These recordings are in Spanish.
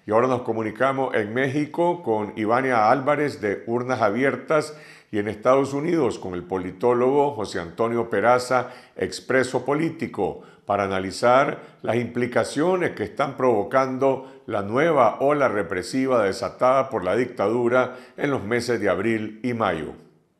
Y ahora nos comunicamos en México con Ivania Álvarez de Urnas Abiertas y en Estados Unidos con el politólogo José Antonio Peraza, expreso político, para analizar las implicaciones que están provocando la nueva ola represiva desatada por la dictadura en los meses de abril y mayo.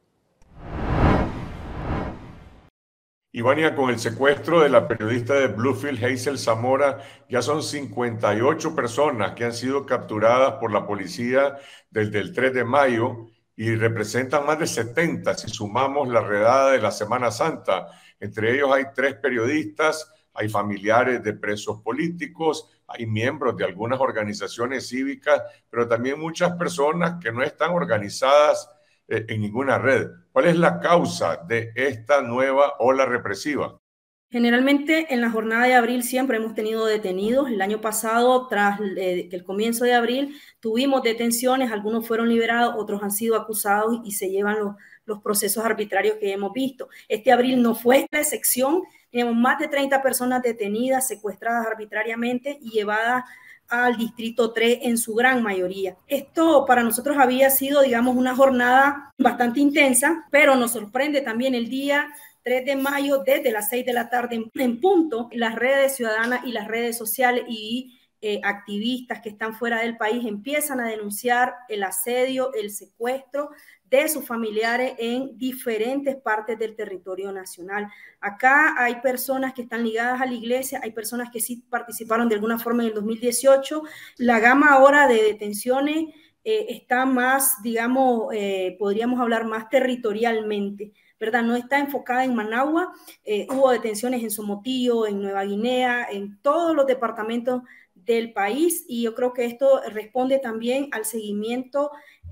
Ivania, con el secuestro de la periodista de Bluefield, Hazel Zamora, ya son 58 personas que han sido capturadas por la policía desde el 3 de mayo y representan más de 70 si sumamos la redada de la Semana Santa. Entre ellos hay 3 periodistas, hay familiares de presos políticos, hay miembros de algunas organizaciones cívicas, pero también muchas personas que no están organizadas en ninguna red. ¿Cuál es la causa de esta nueva ola represiva? Generalmente en la jornada de abril siempre hemos tenido detenidos. El año pasado, tras el comienzo de abril, tuvimos detenciones, algunos fueron liberados, otros han sido acusados y se llevan los procesos arbitrarios que hemos visto. Este abril no fue la excepción, tenemos más de 30 personas detenidas, secuestradas arbitrariamente y llevadas al distrito 3 en su gran mayoría. Esto para nosotros había sido, digamos, una jornada bastante intensa, pero nos sorprende también el día 3 de mayo desde las 6 de la tarde en punto, las redes ciudadanas y las redes sociales y activistas que están fuera del país empiezan a denunciar el asedio, el secuestro de sus familiares en diferentes partes del territorio nacional. Acá hay personas que están ligadas a la iglesia, hay personas que sí participaron de alguna forma en el 2018. La gama ahora de detenciones está más, digamos, podríamos hablar más territorialmente, ¿verdad? No está enfocada en Managua, hubo detenciones en Somotillo, en Nueva Guinea, en todos los departamentos del país, y yo creo que esto responde también al seguimiento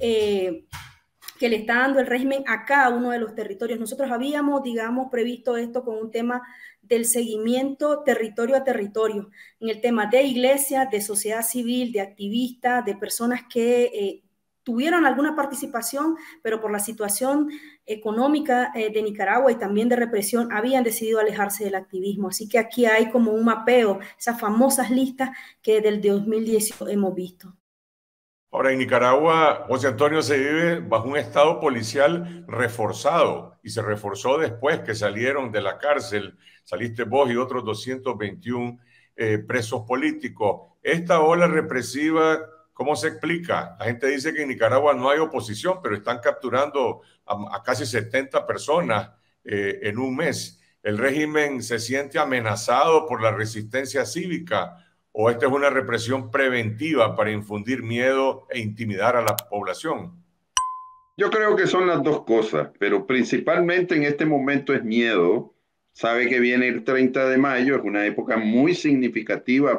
que le está dando el régimen a cada uno de los territorios. Nosotros habíamos, digamos, previsto esto con un tema del seguimiento territorio a territorio, en el tema de iglesias, de sociedad civil, de activistas, de personas que tuvieron alguna participación, pero por la situación económica de Nicaragua y también de represión, habían decidido alejarse del activismo. Así que aquí hay como un mapeo, esas famosas listas que desde el 2018 hemos visto. Ahora, en Nicaragua, José Antonio, se vive bajo un estado policial reforzado y se reforzó después que salieron de la cárcel, saliste vos y otros 221 presos políticos. Esta ola represiva, ¿cómo se explica? La gente dice que en Nicaragua no hay oposición, pero están capturando a casi 70 personas en un mes. ¿El régimen se siente amenazado por la resistencia cívica? ¿O esta es una represión preventiva para infundir miedo e intimidar a la población? Yo creo que son las dos cosas, pero principalmente en este momento es miedo. Sabe que viene el 30 de mayo, es una época muy significativa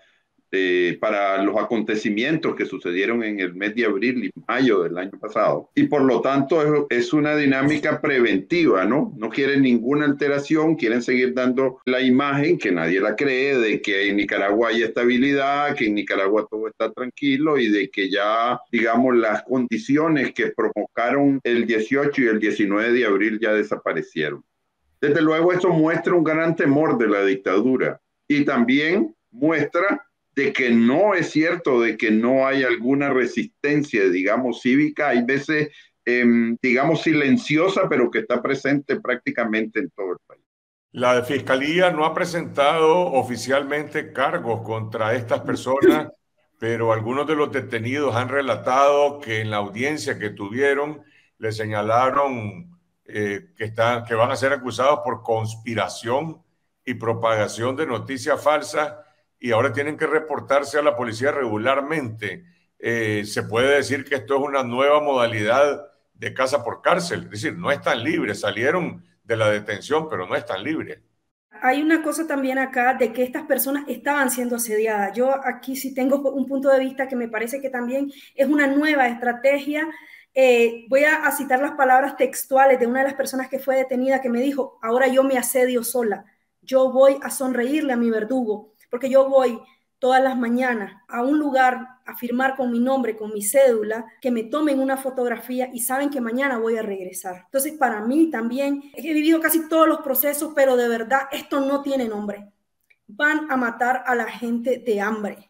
para los acontecimientos que sucedieron en el mes de abril y mayo del año pasado. Y por lo tanto es una dinámica preventiva, ¿no? No quieren ninguna alteración, quieren seguir dando la imagen, que nadie la cree, de que en Nicaragua hay estabilidad, que en Nicaragua todo está tranquilo y de que ya, digamos, las condiciones que provocaron el 18 y el 19 de abril ya desaparecieron. Desde luego, eso muestra un gran temor de la dictadura y también muestra de que no es cierto de que no hay alguna resistencia, digamos, cívica. Hay veces, digamos, silenciosa, pero que está presente prácticamente en todo el país. La Fiscalía no ha presentado oficialmente cargos contra estas personas, pero algunos de los detenidos han relatado que en la audiencia que tuvieron le señalaron que van a ser acusados por conspiración y propagación de noticias falsas y ahora tienen que reportarse a la policía regularmente. Se puede decir que esto es una nueva modalidad de casa por cárcel, es decir, no están libres, salieron de la detención, pero no están libres. Hay una cosa también acá de que estas personas estaban siendo asediadas. Yo aquí sí tengo un punto de vista que me parece que también es una nueva estrategia. Voy a citar las palabras textuales de una de las personas que fue detenida que me dijo: ahora yo me asedio sola, yo voy a sonreírle a mi verdugo, porque yo voy todas las mañanas a un lugar a firmar con mi nombre, con mi cédula, que me tomen una fotografía y saben que mañana voy a regresar. Entonces, para mí también, he vivido casi todos los procesos, pero de verdad esto no tiene nombre. Van a matar a la gente de hambre.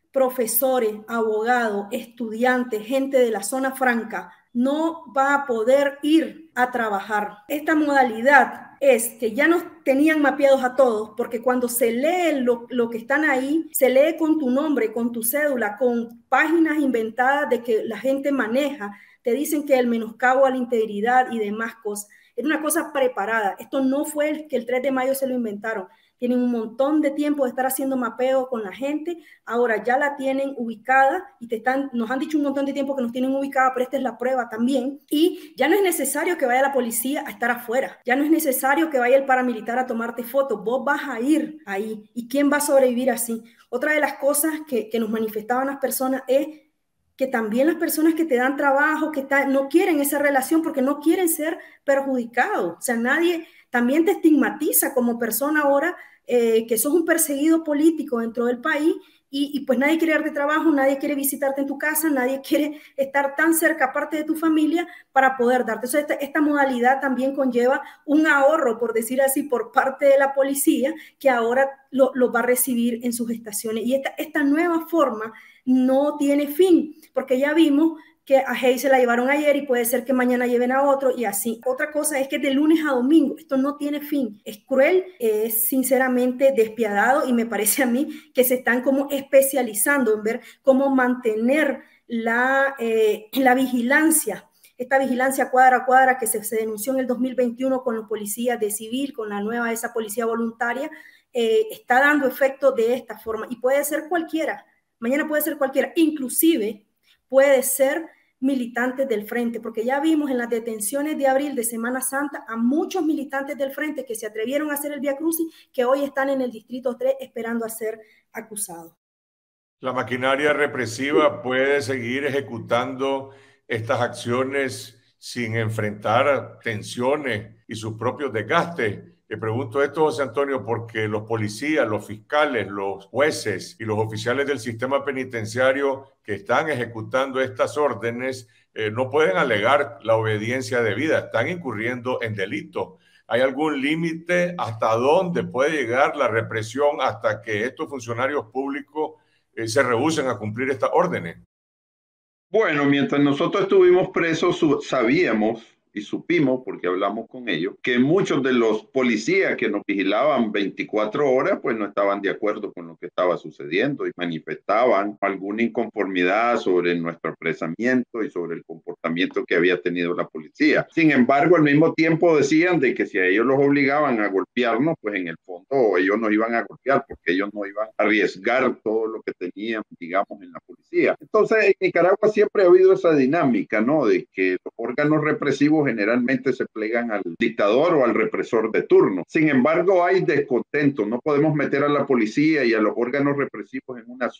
profesores, abogados, estudiantes, gente de la zona franca, no va a poder ir a trabajar. Esta modalidad es que ya nos tenían mapeados a todos, porque cuando se lee lo que están ahí, se lee con tu nombre, con tu cédula, con páginas inventadas de que la gente maneja, te dicen que el menoscabo a la integridad y demás cosas. Era una cosa preparada. Esto no fue que el 3 de mayo se lo inventaron. Tienen un montón de tiempo de estar haciendo mapeo con la gente. Ahora ya la tienen ubicada y nos han dicho un montón de tiempo que nos tienen ubicada, pero esta es la prueba también. Y ya no es necesario que vaya la policía a estar afuera. Ya no es necesario que vaya el paramilitar a tomarte fotos. Vos vas a ir ahí. ¿Y quién va a sobrevivir así? Otra de las cosas que nos manifestaban las personas es que también las personas que te dan trabajo, no quieren esa relación porque no quieren ser perjudicados. O sea, nadie también te estigmatiza como persona ahora que sos un perseguido político dentro del país y pues nadie quiere darte trabajo, nadie quiere visitarte en tu casa, nadie quiere estar tan cerca, aparte de tu familia, para poder darte. Entonces, esta modalidad también conlleva un ahorro, por decir así, por parte de la policía, que ahora lo va a recibir en sus estaciones. Y esta nueva forma no tiene fin, porque ya vimos que a Hey se la llevaron ayer y puede ser que mañana lleven a otro y así. Otra cosa es que de lunes a domingo, esto no tiene fin. Es cruel, es sinceramente despiadado y me parece a mí que se están como especializando en ver cómo mantener la vigilancia. Esta vigilancia cuadra a cuadra que se denunció en el 2021 con los policías de civil, con la nueva esa policía voluntaria, está dando efecto de esta forma y puede ser cualquiera. Mañana puede ser cualquiera, inclusive puede ser militantes del Frente, porque ya vimos en las detenciones de abril de Semana Santa a muchos militantes del Frente que se atrevieron a hacer el Vía Crucis, que hoy están en el Distrito 3 esperando a ser acusados. La maquinaria represiva puede seguir ejecutando estas acciones sin enfrentar tensiones y sus propios desgastes. Le pregunto esto, José Antonio, porque los policías, los fiscales, los jueces y los oficiales del sistema penitenciario que están ejecutando estas órdenes no pueden alegar la obediencia debida, están incurriendo en delitos. ¿Hay algún límite hasta dónde puede llegar la represión hasta que estos funcionarios públicos se rehúsen a cumplir estas órdenes? Bueno, mientras nosotros estuvimos presos, sabíamos y supimos, porque hablamos con ellos, que muchos de los policías que nos vigilaban 24 horas, pues no estaban de acuerdo con lo que estaba sucediendo y manifestaban alguna inconformidad sobre nuestro apresamiento y sobre el comportamiento que había tenido la policía. Sin embargo, al mismo tiempo decían de que si a ellos los obligaban a golpearnos, pues en el fondo ellos nos iban a golpear porque ellos no iban a arriesgar todo lo que tenían, digamos, en la policía. Entonces, en Nicaragua siempre ha habido esa dinámica, ¿no? De que los órganos represivos generalmente se plegan al dictador o al represor de turno. Sin embargo, hay descontento. No podemos meter a la policía y a los órganos represivos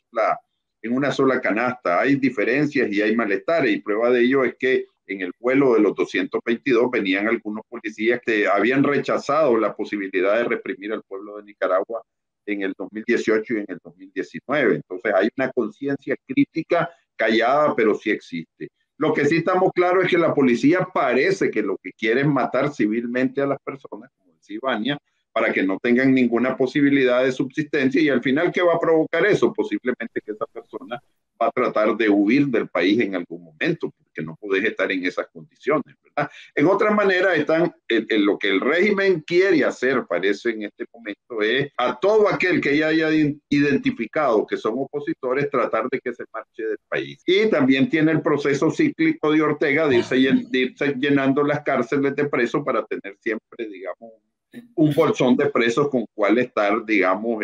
en una sola canasta. Hay diferencias y hay malestares, y prueba de ello es que en el vuelo de los 222 venían algunos policías que habían rechazado la posibilidad de reprimir al pueblo de Nicaragua en el 2018 y en el 2019. Entonces hay una conciencia crítica callada, pero sí existe. Lo que sí estamos claros es que la policía parece que lo que quiere es matar civilmente a las personas, como decía Vania, para que no tengan ninguna posibilidad de subsistencia, y al final, ¿qué va a provocar eso? Posiblemente que esa persona va a tratar de huir del país en algún momento, porque no podés estar en esas condiciones, ¿verdad? En otra manera, lo que el régimen quiere hacer, parece en este momento, es a todo aquel que ya haya identificado que son opositores, tratar de que se marche del país. Y también tiene el proceso cíclico de Ortega de irse llenando las cárceles de presos para tener siempre, digamos, un bolsón de presos con cual estar, digamos,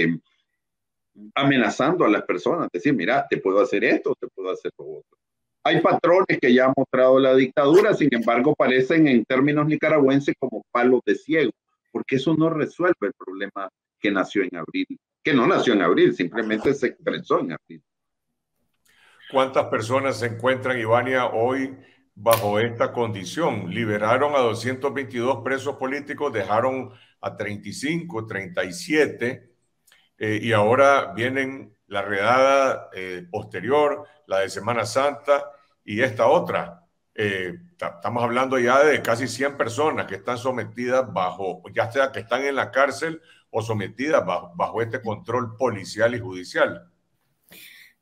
amenazando a las personas, decir, mira, te puedo hacer esto, te puedo hacer lo otro. Hay patrones que ya ha mostrado la dictadura, sin embargo, parecen en términos nicaragüenses como palos de ciego, porque eso no resuelve el problema que nació en abril, que no nació en abril, simplemente se expresó en abril. ¿Cuántas personas se encuentran, Ivania, hoy bajo esta condición? Liberaron a 222 presos políticos, dejaron a 35, 37, y ahora vienen la redada posterior, la de Semana Santa y esta otra. Estamos hablando ya de casi 100 personas que están sometidas ya sea que están en la cárcel o sometidas bajo este control policial y judicial.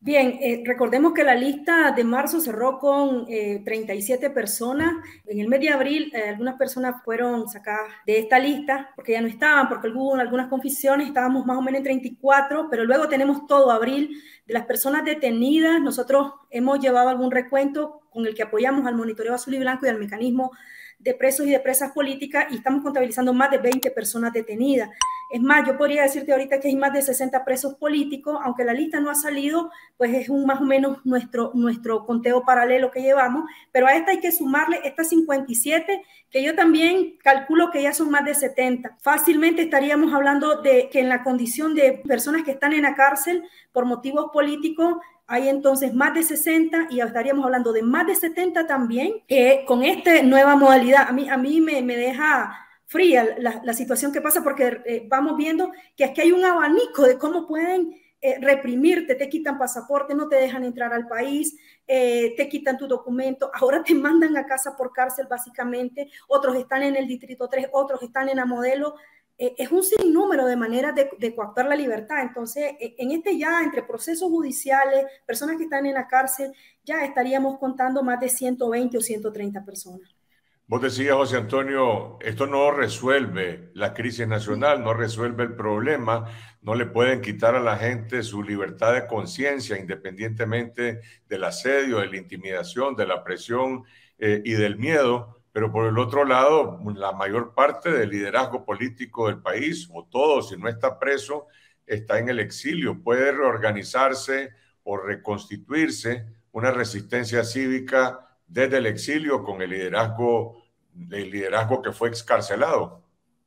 Bien, recordemos que la lista de marzo cerró con 37 personas. En el mes de abril, algunas personas fueron sacadas de esta lista porque ya no estaban, porque hubo algunas confusiones, estábamos más o menos en 34, pero luego tenemos todo abril de las personas detenidas. Nosotros hemos llevado algún recuento con el que apoyamos al monitoreo azul y blanco y al mecanismo de presos y de presas políticas, y estamos contabilizando más de 20 personas detenidas. Es más, yo podría decirte ahorita que hay más de 60 presos políticos, aunque la lista no ha salido, pues es más o menos nuestro conteo paralelo que llevamos, pero a esta hay que sumarle estas 57, que yo también calculo que ya son más de 70. Fácilmente estaríamos hablando de que en la condición de personas que están en la cárcel por motivos políticos, hay entonces más de 60 y estaríamos hablando de más de 70 también, que con esta nueva modalidad a mí me deja fría la situación que pasa, porque vamos viendo que aquí hay un abanico de cómo pueden reprimirte, te quitan pasaporte, no te dejan entrar al país, te quitan tu documento, ahora te mandan a casa por cárcel básicamente, otros están en el Distrito 3, otros están en la Modelo. Es un sinnúmero de maneras de coartar la libertad. Entonces, en este ya, entre procesos judiciales, personas que están en la cárcel, ya estaríamos contando más de 120 o 130 personas. Vos decías, José Antonio, esto no resuelve la crisis nacional, no resuelve el problema, no le pueden quitar a la gente su libertad de conciencia, independientemente del asedio, de la intimidación, de la presión y del miedo. Pero por el otro lado, la mayor parte del liderazgo político del país, o todo, si no está preso, está en el exilio. Puede reorganizarse o reconstituirse una resistencia cívica desde el exilio con el liderazgo que fue excarcelado.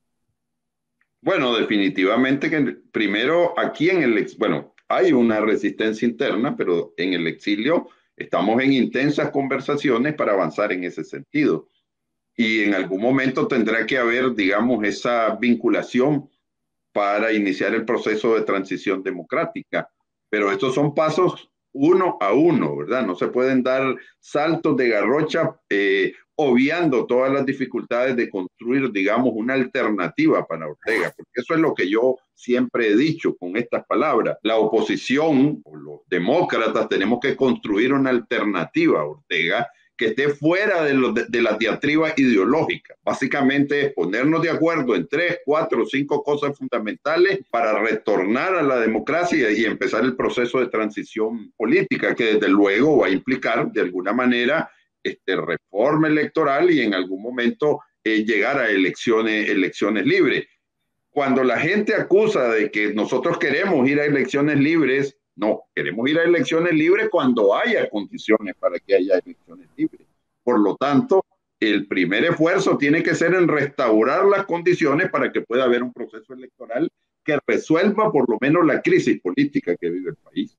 Bueno, definitivamente que primero aquí bueno, hay una resistencia interna, pero en el exilio estamos en intensas conversaciones para avanzar en ese sentido. Y en algún momento tendrá que haber, digamos, esa vinculación para iniciar el proceso de transición democrática. Pero estos son pasos uno a uno, ¿verdad? No se pueden dar saltos de garrocha obviando todas las dificultades de construir, digamos, una alternativa para Ortega, porque eso es lo que yo siempre he dicho con estas palabras. La oposición, o los demócratas, tenemos que construir una alternativa a Ortega que esté fuera de las diatribas ideológicas. Básicamente es ponernos de acuerdo en 3, 4, 5 cosas fundamentales para retornar a la democracia y empezar el proceso de transición política, que desde luego va a implicar de alguna manera reforma electoral y en algún momento llegar a elecciones libres. Cuando la gente acusa de que nosotros queremos ir a elecciones libres, no, queremos ir a elecciones libres cuando haya condiciones para que haya elecciones libres. Por lo tanto, el primer esfuerzo tiene que ser en restaurar las condiciones para que pueda haber un proceso electoral que resuelva por lo menos la crisis política que vive el país.